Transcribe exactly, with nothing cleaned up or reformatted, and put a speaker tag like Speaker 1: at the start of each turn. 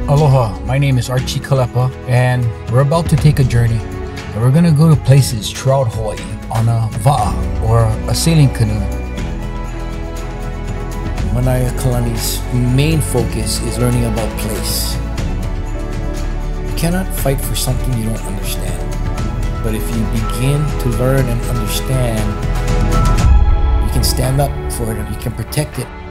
Speaker 1: Aloha, my name is Archie Kalepa, and we're about to take a journey. And we're gonna go to places throughout Hawaii on a va'a, or a sailing canoe. Mānaiakalani's main focus is learning about place. You cannot fight for something you don't understand. But if you begin to learn and understand, you can stand up for it and you can protect it.